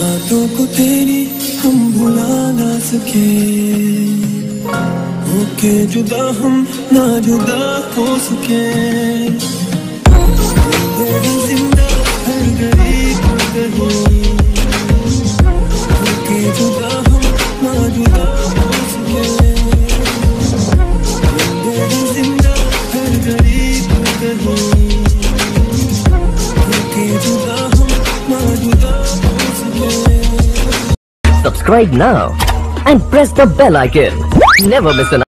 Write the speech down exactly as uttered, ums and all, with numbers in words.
बातों को तेरी हम भुला ना सके, होके जुदा हम ना जुदा हो सके। जिंदा हर घड़ी हर घड़ी, होके जुदा हम ना जुदा हो सके। जिंदा हर घड़ी हर घड़ी, होके जुदा हम ना जुदा हो सके। Subscribe now and press the bell icon. Never miss an